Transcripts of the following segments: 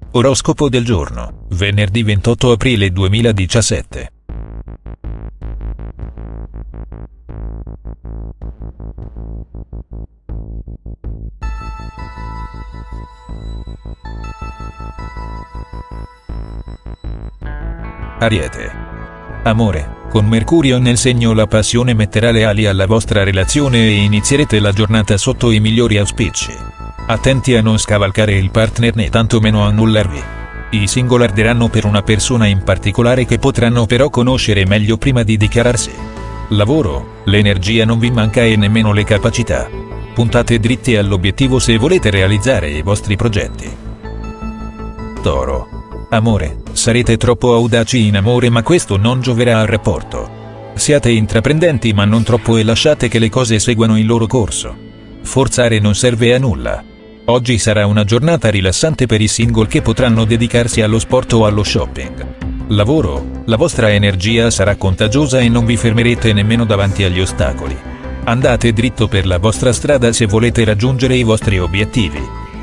Oroscopo del giorno, venerdì 28 aprile 2017. Ariete. Amore, con Mercurio nel segno la passione metterà le ali alla vostra relazione e inizierete la giornata sotto i migliori auspici. Attenti a non scavalcare il partner né tantomeno annullarvi. I single arderanno per una persona in particolare che potranno però conoscere meglio prima di dichiararsi. Lavoro, l'energia non vi manca e nemmeno le capacità. Puntate dritti all'obiettivo se volete realizzare i vostri progetti. Toro. Amore, sarete troppo audaci in amore ma questo non gioverà al rapporto. Siate intraprendenti ma non troppo e lasciate che le cose seguano il loro corso. Forzare non serve a nulla. Oggi sarà una giornata rilassante per i single che potranno dedicarsi allo sport o allo shopping. Lavoro, la vostra energia sarà contagiosa e non vi fermerete nemmeno davanti agli ostacoli. Andate dritto per la vostra strada se volete raggiungere i vostri obiettivi.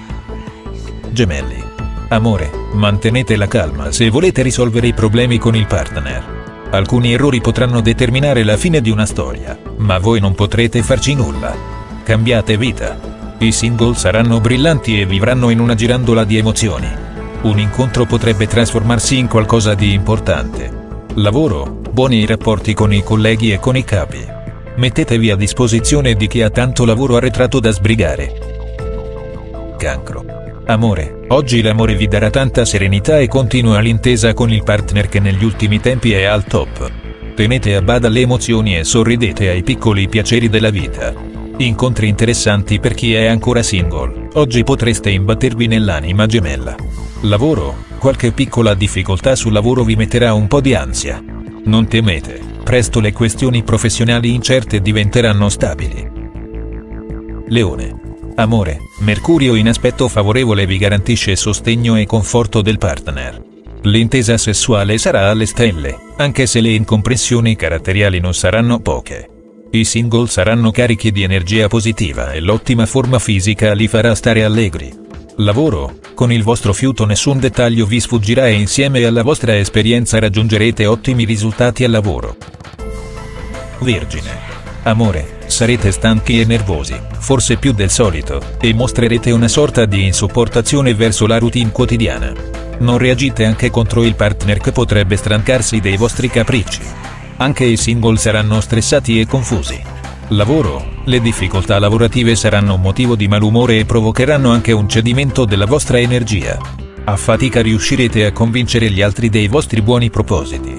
Gemelli. Amore, mantenete la calma se volete risolvere i problemi con il partner. Alcuni errori potranno determinare la fine di una storia, ma voi non potrete farci nulla. Cambiate vita. I single saranno brillanti e vivranno in una girandola di emozioni. Un incontro potrebbe trasformarsi in qualcosa di importante. Lavoro, buoni rapporti con i colleghi e con i capi. Mettetevi a disposizione di chi ha tanto lavoro arretrato da sbrigare. Cancro. Amore, oggi l'amore vi darà tanta serenità e continua l'intesa con il partner che negli ultimi tempi è al top. Tenete a bada le emozioni e sorridete ai piccoli piaceri della vita. Incontri interessanti per chi è ancora single, oggi potreste imbattervi nell'anima gemella. Lavoro, qualche piccola difficoltà sul lavoro vi metterà un po' di ansia. Non temete, presto le questioni professionali incerte diventeranno stabili. Leone. Amore, Mercurio in aspetto favorevole vi garantisce sostegno e conforto del partner. L'intesa sessuale sarà alle stelle, anche se le incomprensioni caratteriali non saranno poche. I single saranno carichi di energia positiva e l'ottima forma fisica li farà stare allegri. Lavoro, con il vostro fiuto nessun dettaglio vi sfuggirà e insieme alla vostra esperienza raggiungerete ottimi risultati al lavoro. Vergine. Amore, sarete stanchi e nervosi, forse più del solito, e mostrerete una sorta di insopportazione verso la routine quotidiana. Non reagite anche contro il partner che potrebbe stancarsi dei vostri capricci. Anche i single saranno stressati e confusi. Lavoro, le difficoltà lavorative saranno motivo di malumore e provocheranno anche un cedimento della vostra energia. A fatica riuscirete a convincere gli altri dei vostri buoni propositi.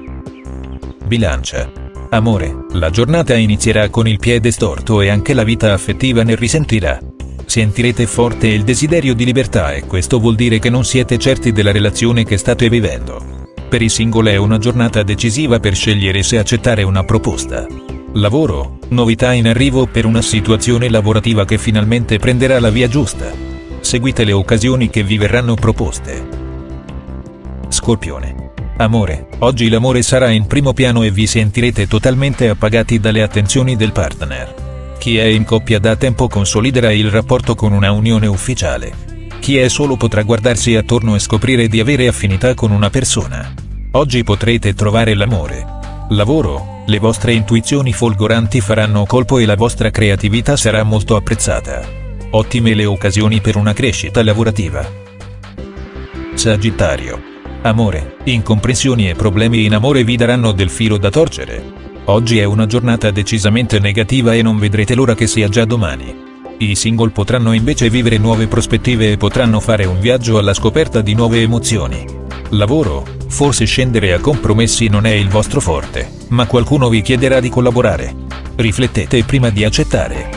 Bilancia. Amore, la giornata inizierà con il piede storto e anche la vita affettiva ne risentirà. Sentirete forte il desiderio di libertà e questo vuol dire che non siete certi della relazione che state vivendo. Per i single è una giornata decisiva per scegliere se accettare una proposta. Lavoro, novità in arrivo per una situazione lavorativa che finalmente prenderà la via giusta. Seguite le occasioni che vi verranno proposte. Scorpione. Amore, oggi l'amore sarà in primo piano e vi sentirete totalmente appagati dalle attenzioni del partner. Chi è in coppia da tempo consoliderà il rapporto con una unione ufficiale. Chi è solo potrà guardarsi attorno e scoprire di avere affinità con una persona. Oggi potrete trovare l'amore. Lavoro, le vostre intuizioni folgoranti faranno colpo e la vostra creatività sarà molto apprezzata. Ottime le occasioni per una crescita lavorativa. Sagittario. Amore, incomprensioni e problemi in amore vi daranno del filo da torcere. Oggi è una giornata decisamente negativa e non vedrete l'ora che sia già domani. I single potranno invece vivere nuove prospettive e potranno fare un viaggio alla scoperta di nuove emozioni. Lavoro, forse scendere a compromessi non è il vostro forte, ma qualcuno vi chiederà di collaborare. Riflettete prima di accettare.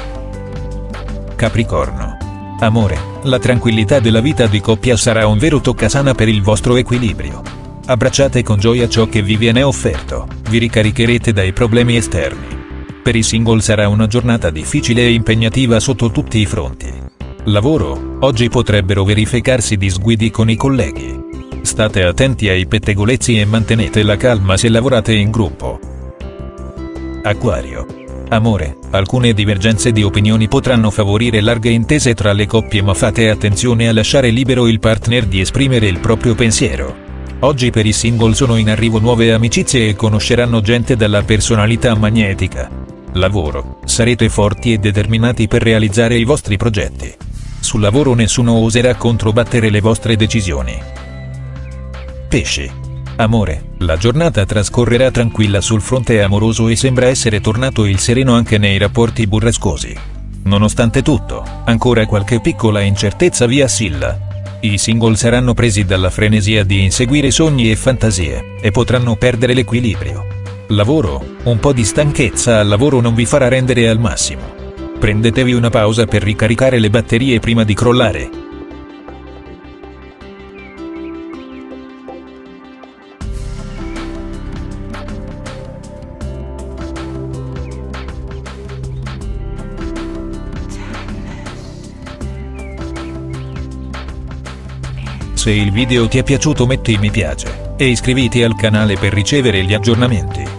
Capricorno. Amore, la tranquillità della vita di coppia sarà un vero toccasana per il vostro equilibrio. Abbracciate con gioia ciò che vi viene offerto, vi ricaricherete dai problemi esterni. Per i single sarà una giornata difficile e impegnativa sotto tutti i fronti. Lavoro, oggi potrebbero verificarsi disguidi con i colleghi. State attenti ai pettegolezzi e mantenete la calma se lavorate in gruppo. Acquario. Amore, alcune divergenze di opinioni potranno favorire larghe intese tra le coppie, ma fate attenzione a lasciare libero il partner di esprimere il proprio pensiero. Oggi per i single sono in arrivo nuove amicizie e conosceranno gente dalla personalità magnetica. Lavoro, sarete forti e determinati per realizzare i vostri progetti. Sul lavoro nessuno oserà controbattere le vostre decisioni. Pesci. Amore, la giornata trascorrerà tranquilla sul fronte amoroso e sembra essere tornato il sereno anche nei rapporti burrascosi. Nonostante tutto, ancora qualche piccola incertezza vi assilla. I single saranno presi dalla frenesia di inseguire sogni e fantasie, e potranno perdere l'equilibrio. Lavoro, un po' di stanchezza al lavoro non vi farà rendere al massimo. Prendetevi una pausa per ricaricare le batterie prima di crollare. Se il video ti è piaciuto metti mi piace, e iscriviti al canale per ricevere gli aggiornamenti.